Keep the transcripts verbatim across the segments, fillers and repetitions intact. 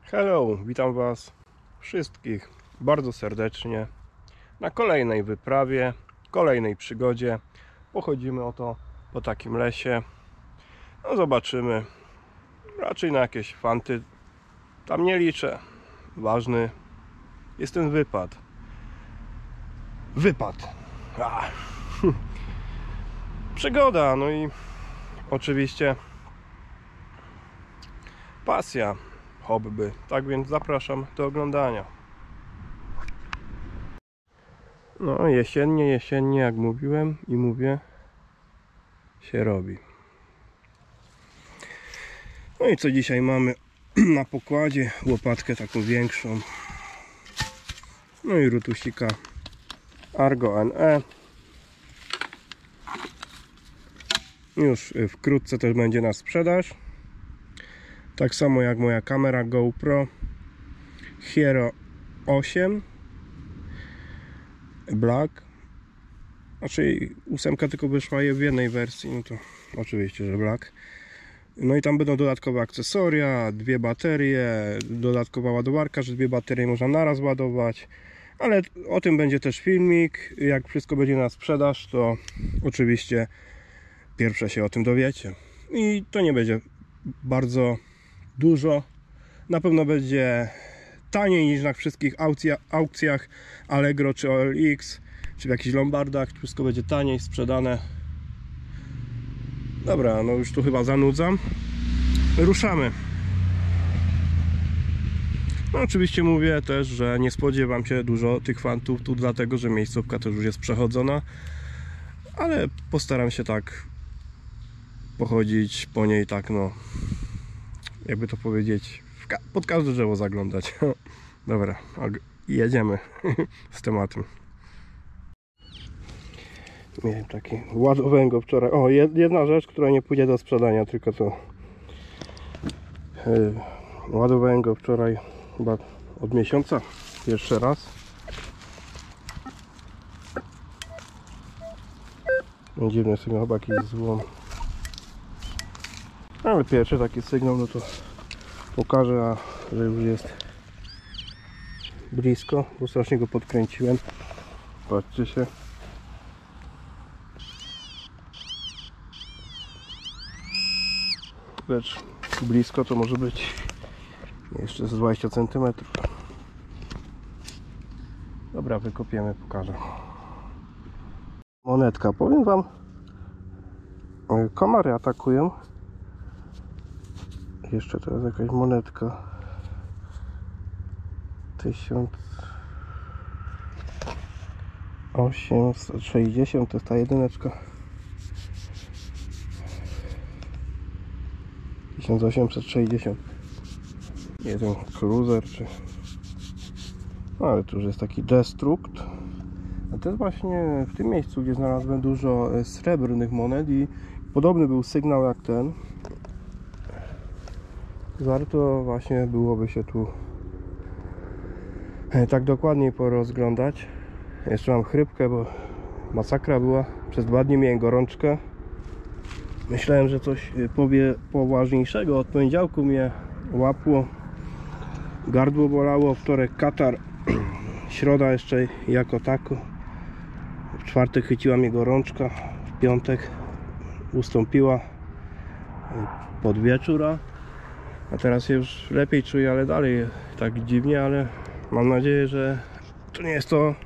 Hello, witam Was wszystkich bardzo serdecznie na kolejnej wyprawie, kolejnej przygodzie. Pochodzimy oto po takim lesie. No zobaczymy. Raczej na jakieś fanty tam nie liczę. Ważny jest ten wypad. Wypad. Ah. Przygoda, no i oczywiście pasja. Hobby. Tak więc zapraszam do oglądania. No jesiennie, jesiennie, jak mówiłem i mówię, się robi. No i co dzisiaj mamy na pokładzie? Łopatkę taką większą. No i rutusika Argo N E. Już wkrótce też będzie na sprzedaż. Tak samo jak moja kamera GoPro Hero osiem Black. Znaczy ósemka tylko wyszła je w jednej wersji, no to oczywiście, że Black. No i tam będą dodatkowe akcesoria, dwie baterie, dodatkowa ładowarka, że dwie baterie można naraz ładować. Ale o tym będzie też filmik. Jak wszystko będzie na sprzedaż, to oczywiście pierwsze się o tym dowiecie. I to nie będzie bardzo dużo. Na pewno będzie taniej niż na wszystkich aukcja, aukcjach Allegro czy O L X, czy w jakichś lombardach. Wszystko będzie taniej sprzedane. Dobra, no już tu chyba zanudzam. Ruszamy. No oczywiście mówię też, że nie spodziewam się dużo tych fantów tu, dlatego że miejscówka też już jest przechodzona, ale postaram się tak pochodzić po niej, tak no, jakby to powiedzieć, pod każde drzewo zaglądać. Dobra, jedziemy z tematem. Miałem taki, ładowałem go wczoraj. O, jedna rzecz, która nie pójdzie do sprzedania, tylko to yy, ładowałem go wczoraj chyba od miesiąca jeszcze raz. No, dziwny sygnał, chyba jakiś złom. Ale pierwszy taki sygnał, no to pokażę, a że już jest blisko, bo strasznie go podkręciłem. Patrzcie się. Lecz blisko to może być jeszcze z dwadzieścia centymetrów. Dobra, wykopiemy, pokażę. Monetka, powiem Wam, komary atakują. Jeszcze teraz jakaś monetka. tysiąc osiemset sześćdziesiąt to jest ta jedyneczka. tysiąc osiemset sześćdziesiąt. Jeden cruiser czy... No, ale tu już jest taki destrukt. A to jest właśnie w tym miejscu, gdzie znalazłem dużo srebrnych monet i podobny był sygnał jak ten. Warto właśnie byłoby się tu tak dokładniej porozglądać. Jeszcze mam chrypkę, bo masakra była. Przez dwa dni miałem gorączkę. Myślałem, że coś powie poważniejszego. Od poniedziałku mnie łapło, gardło bolało, wtorek katar, środa jeszcze jako tako. W czwartek chyciła mnie gorączka, w piątek ustąpiła pod wieczór, a teraz się już lepiej czuję, ale dalej tak dziwnie, ale mam nadzieję, że to nie jest to,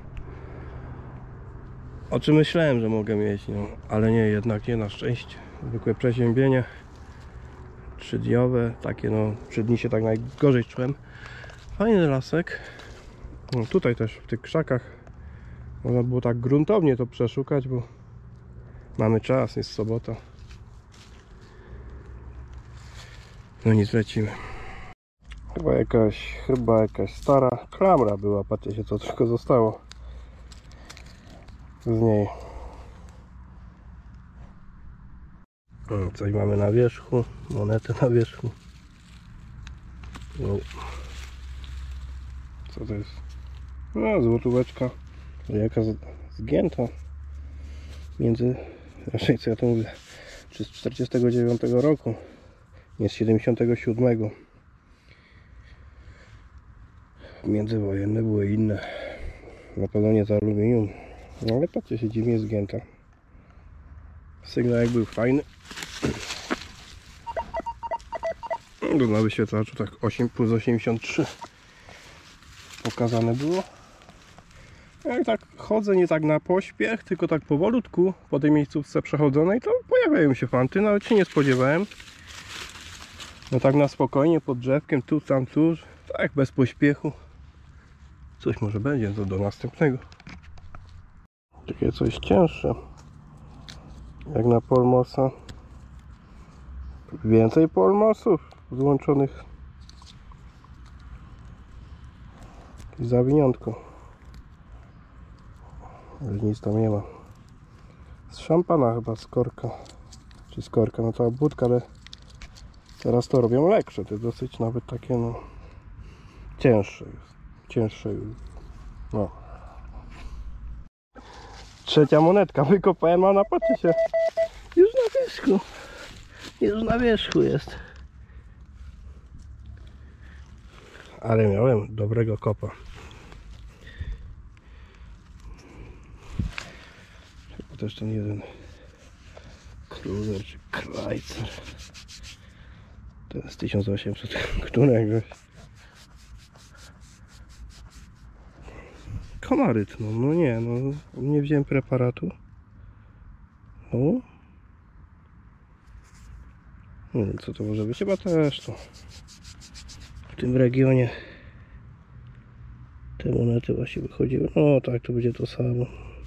o czym myślałem, że mogę mieć, no, ale nie, jednak nie, na szczęście. Zwykłe przeziębienie trzydniowe, takie no, trzy dni się tak najgorzej czułem. Fajny lasek. No, tutaj też w tych krzakach można było tak gruntownie to przeszukać, bo mamy czas, jest sobota. No nic, lecimy. Chyba jakaś, chyba jakaś stara klamra była, patrzcie się, co tylko zostało z niej. Coś mamy na wierzchu, monetę na wierzchu. No. Co to jest? No, złotóweczka, jaka zgięta między, raczej co ja to mówię, czy z czterdziestego dziewiątego roku, nie z siedemdziesiątego siódmego. międzywojenne były inne. Na pewno nie z aluminium. No ale patrzcie się, dziwnie zgięta. Sygnał jak był fajny. Do na wyświetlaczu tak osiem plus osiemdziesiąt trzy pokazane było. Jak tak chodzę nie tak na pośpiech, tylko tak powolutku po tej miejscówce przechodzonej, to pojawiają się fanty, nawet się nie spodziewałem. No tak na spokojnie, pod drzewkiem, tu, tam, tu, tak bez pośpiechu. Coś może będzie, to do następnego. Takie coś cięższe. Jak na Polmosa. Więcej Polmosów złączonych. I zawiniątko. Ale nic tam nie ma. Z szampana chyba skorka. Czy skorka, no to budka, ale teraz to robią leksze. To jest dosyć nawet takie no cięższe jest. Cięższe już. No. Trzecia monetka. Wykopałem, a ona patrzy się. Już na wierzchu. Już na wierzchu jest. Ale miałem dobrego kopa. Chyba też ten jeden Cruiser czy Chrysler. To jest tysiąc osiemset któregoś. Komaryt, no, no nie, no nie wziąłem preparatu. No. Nie wiem co to może być, chyba też to. W tym regionie te monety właśnie wychodziły. No tak, to będzie to samo.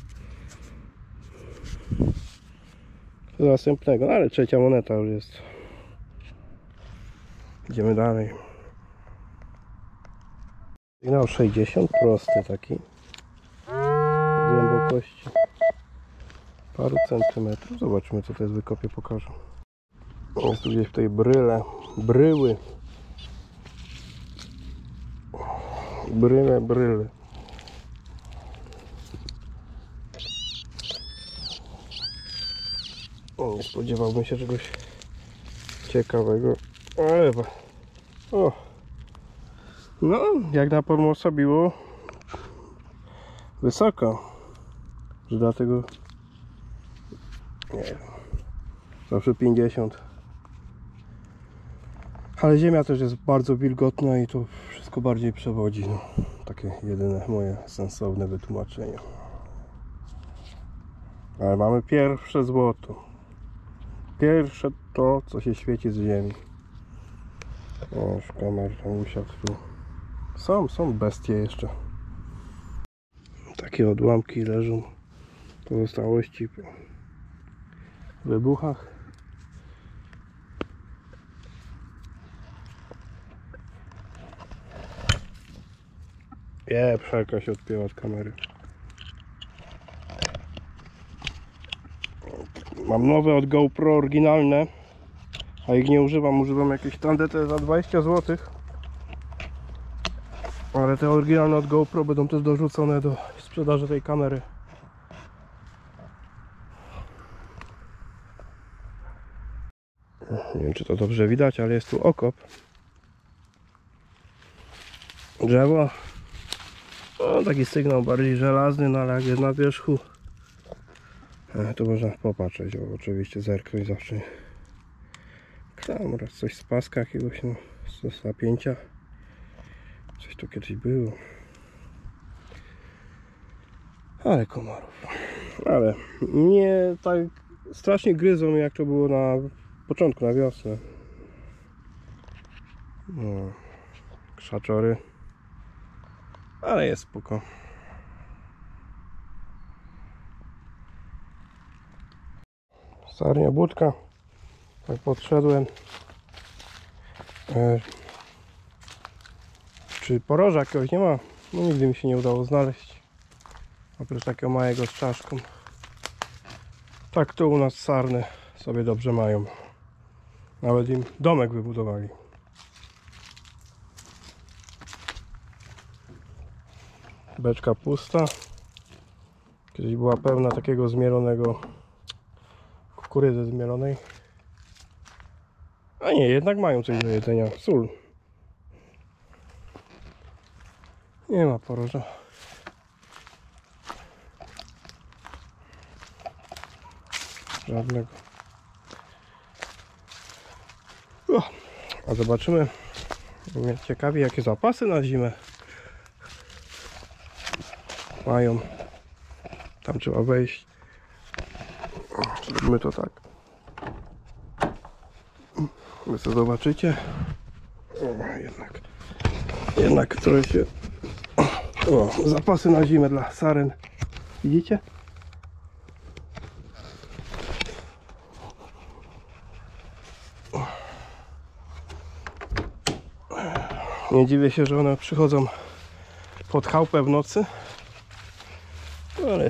Do następnego, no, ale trzecia moneta już jest. Idziemy dalej. Sygnał sześćdziesiąt, prosty taki. Głębokości paru centymetrów. Zobaczmy co to jest, wykopię, pokażę. Jest tu gdzieś w tej bryle, bryły. Bryle, bryle. O, nie spodziewałbym się czegoś ciekawego. Ale o. No, jak na Polmosa biło wysoko. Że dlatego nie wiem. Zawsze pięćdziesiąt. Ale ziemia też jest bardzo wilgotna i to wszystko bardziej przewodzi. No, takie jedyne moje sensowne wytłumaczenie. Ale mamy pierwsze złoto. Pierwsze to, co się świeci z ziemi. O, szkamar tam usiadł tu. Są, są bestie jeszcze. Takie odłamki leżą. Pozostałości po wybuchach. Je, pszczelka się odpięła od kamery. Mam nowe od GoPro oryginalne, a ich nie używam, używam jakieś tandety za dwadzieścia złotych. Ale te oryginalne od GoPro będą też dorzucone do sprzedaży tej kamery. Nie wiem czy to dobrze widać, ale jest tu okop. Drzewo. No, taki sygnał bardziej żelazny, no ale jak jest na wierzchu, to można popatrzeć, o, oczywiście zerknąć zawsze. Tam raz coś z paska jakiegoś, no, z napięcia. Coś tu kiedyś było. Ale komarów. Ale nie tak strasznie gryzą jak to było na początku, na wiosnę. No, krzaczory. Ale jest spoko. Sarnia budka. Tak podszedłem. E, czy poroża jakiegoś nie ma? No nigdy mi się nie udało znaleźć. Oprócz takiego małego z czaszką. Tak to u nas sarny sobie dobrze mają. Nawet im domek wybudowali. Beczka pusta. Kiedyś była pełna takiego zmielonego kukurydzy zmielonej. A nie, jednak mają coś do jedzenia. Sól. Nie ma poroża. Żadnego. O, a zobaczymy. Mnie ciekawi, jakie zapasy na zimę mają. Tam trzeba wejść. Zrobimy to tak. Wy co zobaczycie. O, jednak. Jednak trochę się. O, zapasy na zimę dla saren. Widzicie? Nie dziwię się, że one przychodzą pod chałupę w nocy. Ale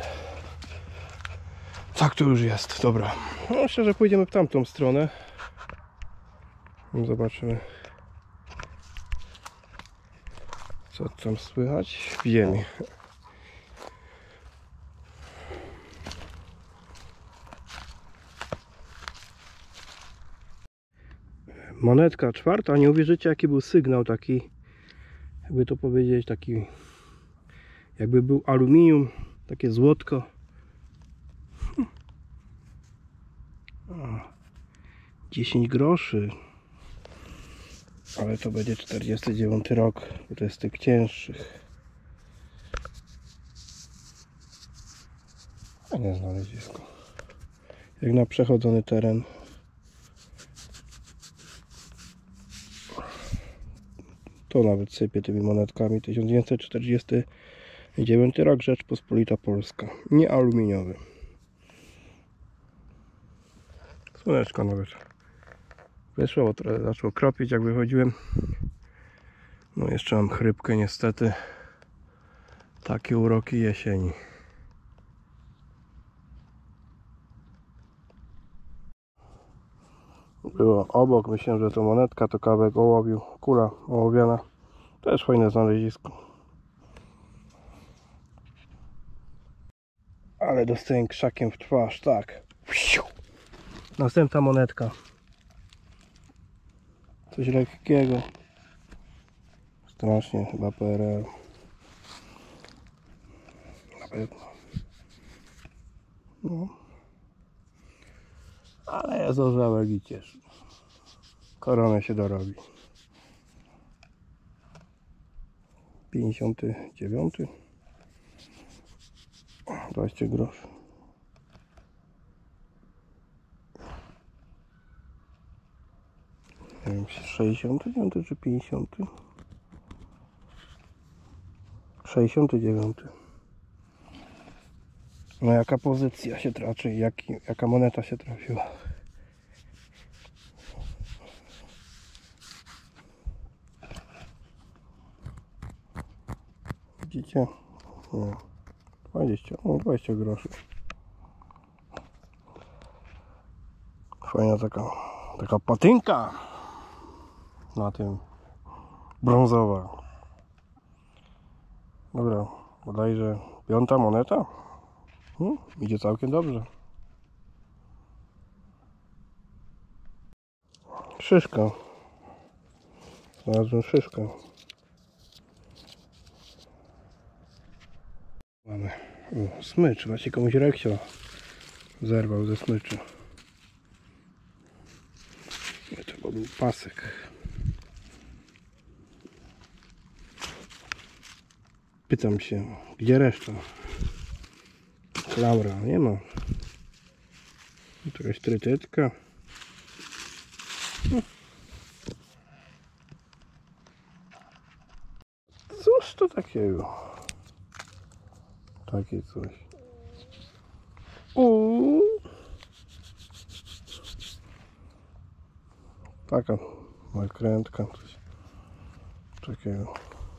tak to już jest. Dobra. No, myślę, że pójdziemy w tamtą stronę. Zobaczymy, co tam słychać w ziemi. Monetka czwarta. Nie uwierzycie, jaki był sygnał, taki, jakby to powiedzieć, taki jakby był aluminium, takie złotko. dziesięć groszy. Ale to będzie czterdziesty dziewiąty rok, bo to jest z tych cięższych. A nie znalezisko. Jak na przechodzony teren. To nawet sypie tymi monetkami. tysiąc dziewięćset czterdziesty dziewiąty rok, Rzeczpospolita Polska. Nie aluminiowy. Słoneczko nawet wyszło, bo trochę zaczęło kropić, jak wychodziłem. No jeszcze mam chrypkę niestety. Takie uroki jesieni. Było obok, myślę, że to monetka, to kawałek ołowiu, kula ołowiana. Też fajne znalezisko. Ale dostałem krzakiem w twarz, tak. Następna monetka. Coś lekkiego. Strasznie, chyba P R L. Na pewno. No. Ale jest orzełek i cieszy. Koronę się dorobi. pięćdziesiąty dziewiąty. dwadzieścia groszy. Nie wiem, sześćdziesiąty dziewiąty czy pięćdziesiąty? sześćdziesiąty dziewiąty. No jaka pozycja się traci, jaki, jaka moneta się trafiła. Widzicie? Nie. dwadzieścia, o, dwadzieścia groszy. Fajna taka, taka patynka na tym, brązowa. Dobra, bodajże piąta moneta. Hmm, idzie całkiem dobrze. Szyszka. Znalazłem szyszkę. Mamy o, smycz. Właśnie komuś reksio zerwał ze smyczu. To był pasek. Pytam się, gdzie reszta? Klamra, nie ma. Tu jakaś trytytka. No. Cóż to takiego? Takie coś. Uuu. Taka nakrętka, coś takiego.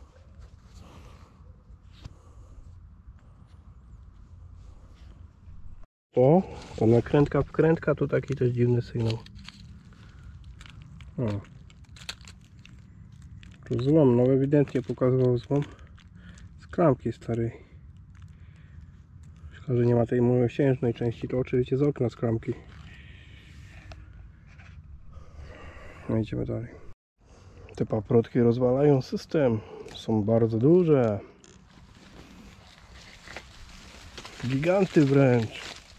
O, to nakrętka, wkrętka, tu taki też dziwny sygnał. O. Tu złom, no ewidentnie pokazywał złom z klamki starej. Szkoda, że nie ma tej młosiężnej części, to oczywiście z okna z klamki. No idziemy dalej. Te paprotki rozwalają system, są bardzo duże. Giganty wręcz.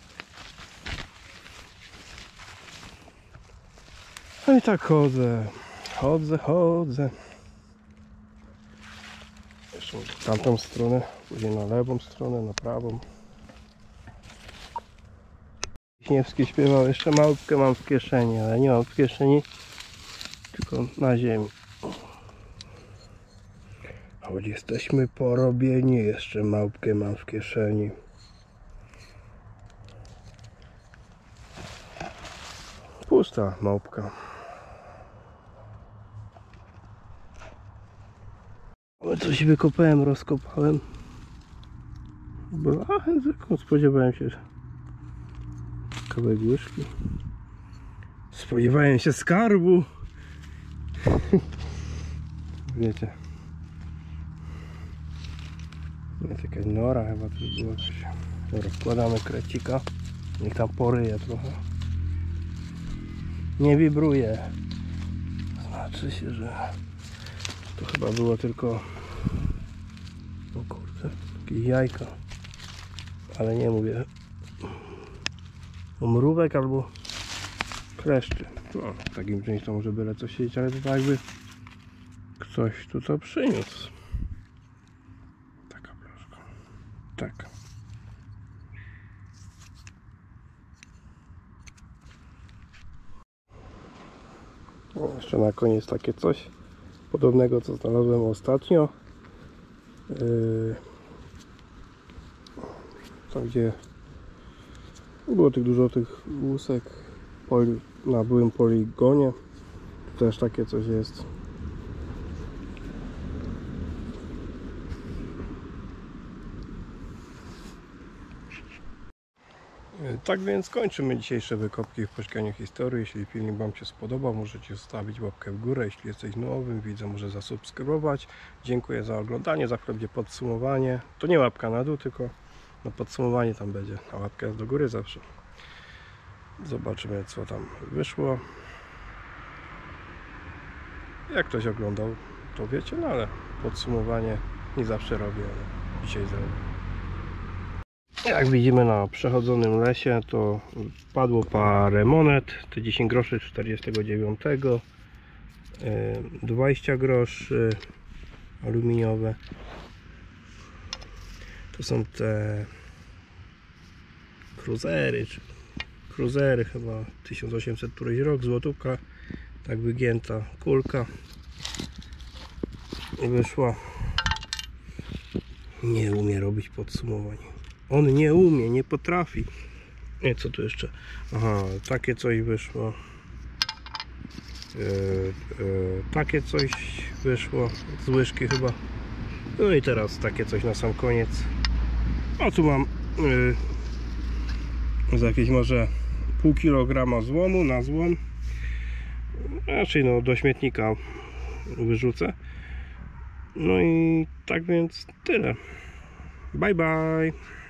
No i tak chodzę. Chodzę, chodzę. Jeszcze w tamtą stronę, później na lewą stronę, na prawą. Wiśniewski śpiewał, jeszcze małpkę mam w kieszeni, ale nie mam w kieszeni, tylko na ziemi. Choć jesteśmy porobieni, jeszcze małpkę mam w kieszeni. Pusta małpka. Ale coś wykopałem, rozkopałem. Blachę zwykłą, spodziewałem się, że kawałek łyżki. Spodziewałem się skarbu. Wiecie. Jest jakaś nora chyba to było coś. Dobra, wkładamy krecika. Niech tam poryje trochę. Nie wibruje. Znaczy się, że to chyba było tylko, o kurde, jakieś jajka. Ale nie mówię o mrówek albo kleszczy. No, w takim czymś to może byle coś siedzieć, ale to tak jakby ktoś tu to przyniósł. Taka blaszka. Tak. O, jeszcze na koniec takie coś podobnego, co znalazłem ostatnio. Yy, tam gdzie było tych dużo tych łusek poli, na byłym poligonie. Też takie coś jest. Tak więc kończymy dzisiejsze wykopki w poszukiwaniu historii. Jeśli filmik Wam się spodobał, możecie zostawić łapkę w górę. Jeśli jesteś nowym widzem, może zasubskrybować. Dziękuję za oglądanie. Za chwilę będzie podsumowanie. To nie łapka na dół, tylko no podsumowanie tam będzie. A łapka jest do góry zawsze. Zobaczymy, co tam wyszło. Jak ktoś oglądał, to wiecie, no ale podsumowanie nie zawsze robię, ale dzisiaj zrobię. Jak widzimy na przechodzonym lesie, to padło parę monet, te dziesięć groszy czterdziestego dziewiątego, dwadzieścia groszy aluminiowe. To są te cruzery, czy cruzery chyba tysiąc osiemset któryś rok, złotówka, tak wygięta kulka wyszła. Nie umie robić podsumowań. On nie umie, nie potrafi. Nie, co tu jeszcze? Aha, takie coś wyszło. Yy, yy, takie coś wyszło z łyżki chyba. No i teraz takie coś na sam koniec. O, tu mam yy, za jakieś może pół kilograma złomu na złom. Raczej no do śmietnika wyrzucę. No i tak więc tyle. Bye bye.